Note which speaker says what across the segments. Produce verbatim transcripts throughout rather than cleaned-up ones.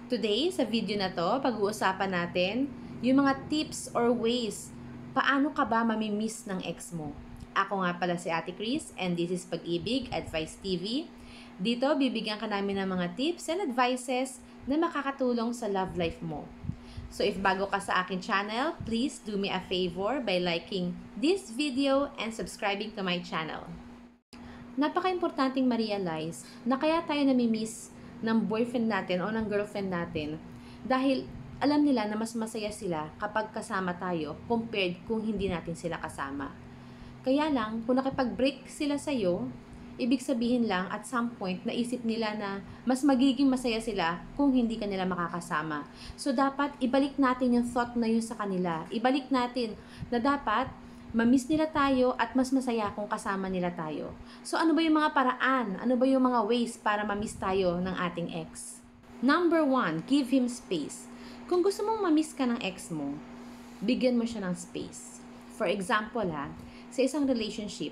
Speaker 1: Today, sa video na to, pag-uusapan natin yung mga tips or ways paano ka ba mamimiss ng ex mo. Ako nga pala si Ate Chris and this is Pag-ibig Advice T V. Dito, bibigyan ka namin ng mga tips and advices na makakatulong sa love life mo. So if bago ka sa akin channel, please do me a favor by liking this video and subscribing to my channel. Napaka-importanting ma-realize na kaya tayo namimiss ng boyfriend natin o ng girlfriend natin dahil alam nila na mas masaya sila kapag kasama tayo compared kung hindi natin sila kasama. Kaya lang, kung nakipag-break sila sa'yo, ibig sabihin lang at some point naisip nila na mas magiging masaya sila kung hindi ka nila makakasama. So dapat ibalik natin yung thought na yun sa kanila. Ibalik natin na dapat mamiss nila tayo at mas masaya kung kasama nila tayo. So ano ba yung mga paraan? Ano ba yung mga ways para mamiss tayo ng ating ex? Number one, give him space. Kung gusto mong mamiss ka ng ex mo, bigyan mo siya ng space. For example ha, sa isang relationship,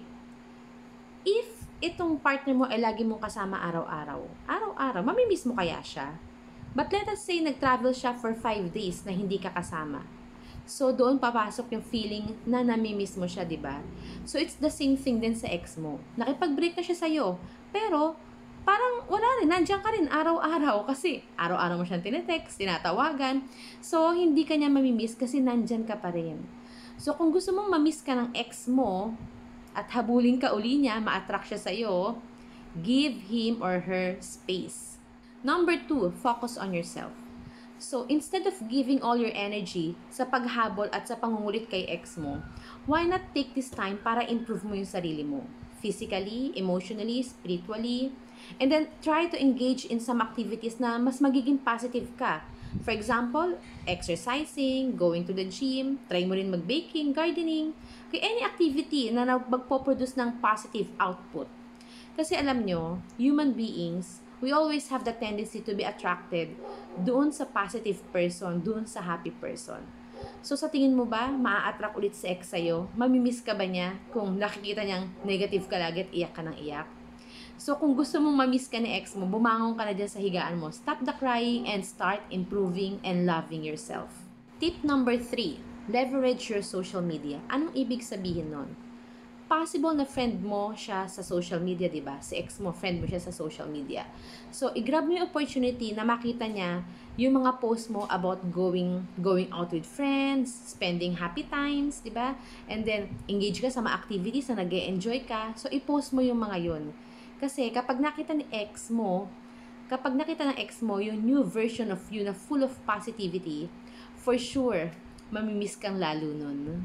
Speaker 1: if itong partner mo ay lagi mong kasama araw-araw, araw-araw, mamimiss mo kaya siya? But let us say nag-travel siya for five days na hindi ka kasama. So, doon papasok yung feeling na namimiss mo siya, di ba? So, it's the same thing din sa ex mo. Nakipag-break na siya sa'yo, pero parang wala rin, nandiyan ka rin araw-araw kasi araw-araw mo siyang tinetext, tinatawagan. So, hindi ka niya mamimiss kasi nandyan ka pa rin. So, kung gusto mong mamiss ka ng ex mo at habulin ka uli niya, ma-attract siya sa'yo, give him or her space. Number two, focus on yourself. So, instead of giving all your energy sa paghabol at sa pangungulit kay ex mo, why not take this time para improve mo yung sarili mo? Physically, emotionally, spiritually, and then try to engage in some activities na mas magiging positive ka. For example, exercising, going to the gym, try mo rin mag-baking, gardening, kaya any activity na magpo-produce ng positive output. Kasi alam nyo, human beings, we always have the tendency to be attracted doon sa positive person, doon sa happy person. So sa tingin mo ba, maa-attract ulit si ex sa'yo? Mamimiss ka ba niya kung nakikita niyang negative ka lagi at iyak ka ng iyak? So kung gusto mong mamiss ka ni ex mo, bumangon ka na dyan sa higaan mo. Stop the crying and start improving and loving yourself. Tip number three, leverage your social media. Anong ibig sabihin nun? Possible na friend mo siya sa social media, di ba? Si ex mo, friend mo siya sa social media. So, i-grab mo yung opportunity na makita niya yung mga post mo about going going out with friends, spending happy times, di ba? And then, engage ka sa mga activities na nag-e-enjoy ka. So, i-post mo yung mga yun. Kasi, kapag nakita ni ex mo, kapag nakita ng ex mo yung new version of you na full of positivity, for sure, mamimiss kang lalo nun.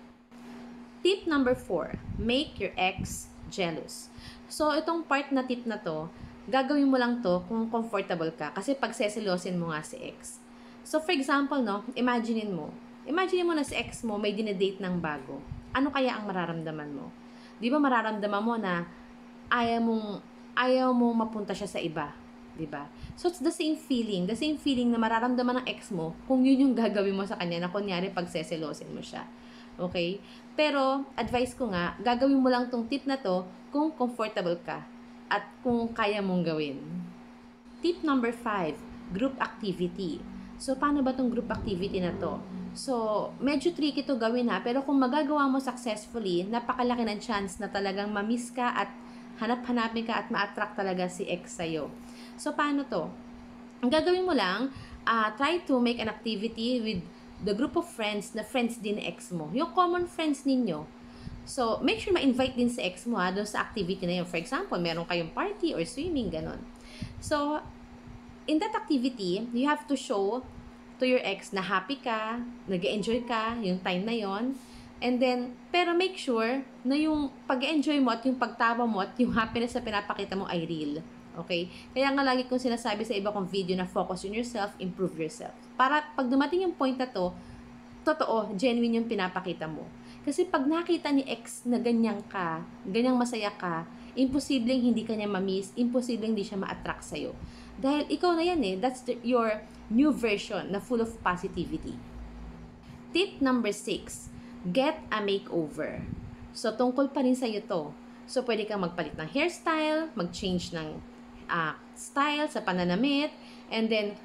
Speaker 1: Tip number four, make your ex jealous. So, itong part na tip na to, gagawin mo lang to kung comfortable ka. Kasi pag seselosin mo nga si ex. So, for example, no, imaginein mo. Imagine mo na si ex mo may dinedate ng bago. Ano kaya ang mararamdaman mo? Di ba mararamdaman mo na ayaw mong, ayaw mong mapunta siya sa iba? Di ba? So, it's the same feeling. The same feeling na mararamdaman ng ex mo kung yun yung gagawin mo sa kanya na kunyari pag seselosin mo siya. Okay? Pero, advice ko nga, gagawin mo lang tong tip na to kung comfortable ka at kung kaya mong gawin. Tip number five, group activity. So, paano ba tong group activity na to? So, medyo tricky to gawin ha, pero kung magagawa mo successfully, napakalaki ng chance na talagang mamiss ka at hanap-hanapin ka at ma-attract talaga si ex sa'yo. So, paano to? Ang gagawin mo lang, uh, try to make an activity with the group of friends na friends din ni ex mo. Yung common friends ninyo. So, make sure ma-invite din si ex mo ha, doon sa activity na yun. For example, meron kayong party or swimming, ganon. So, in that activity, you have to show to your ex na happy ka, nag-enjoy ka, yung time na yon. And then, pero make sure na yung pag-enjoy mo at yung pagtawa mo at yung happiness na pinapakita mo ay real. Okay? Kaya nga lagi kong sinasabi sa iba kong video na focus on yourself, improve yourself. Para pag dumating yung point na to, totoo, genuine yung pinapakita mo. Kasi pag nakita ni ex na ganyan ka, ganyang masaya ka, imposibleng hindi ka niya mamiss, imposibleng hindi siya ma-attract sa'yo. Dahil ikaw na yan eh, that's the, your new version na full of positivity. Tip number six, get a makeover. So, tungkol pa rin sa'yo to. So, pwede kang magpalit ng hairstyle, mag-change ng uh, style sa pananamit, and then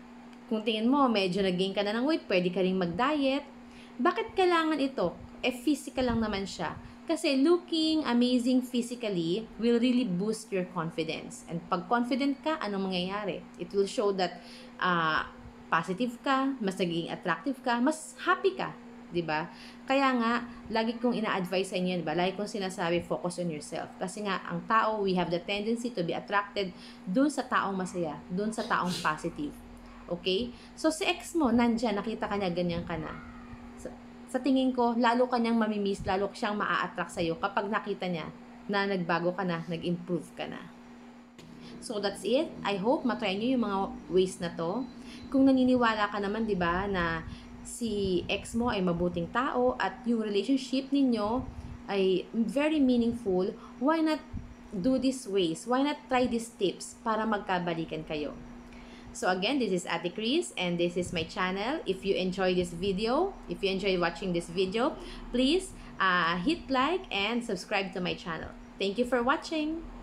Speaker 1: Kung tingin mo, medyo nag-gain ka na ng weight, pwede ka rin mag-diet. Bakit kailangan ito? Eh, physical lang naman siya. Kasi looking amazing physically will really boost your confidence. And pag confident ka, anong mangyayari? It will show that uh, positive ka, mas naging attractive ka, mas happy ka. Diba? Kaya nga, lagi kong ina-advise sa inyo, diba? Lagi kong sinasabi, focus on yourself. Kasi nga, ang tao, we have the tendency to be attracted dun sa taong masaya, dun sa taong positive. Okay? So, si ex mo, nandyan, nakita ka niya, ganyan ka na. Sa, sa tingin ko, lalo ka niyang mamimiss, lalo siyang maa-attract sa'yo kapag nakita niya na nagbago ka na, nag-improve ka na. So, that's it. I hope matry niyo yung mga ways na to. Kung naniniwala ka naman, diba, na si ex mo ay mabuting tao at yung relationship ninyo ay very meaningful, why not do these ways? Why not try these tips para magkabalikan kayo? So again, this is Ate Chris and this is my channel. If you enjoy this video, if you enjoy watching this video, please uh, hit like and subscribe to my channel. Thank you for watching!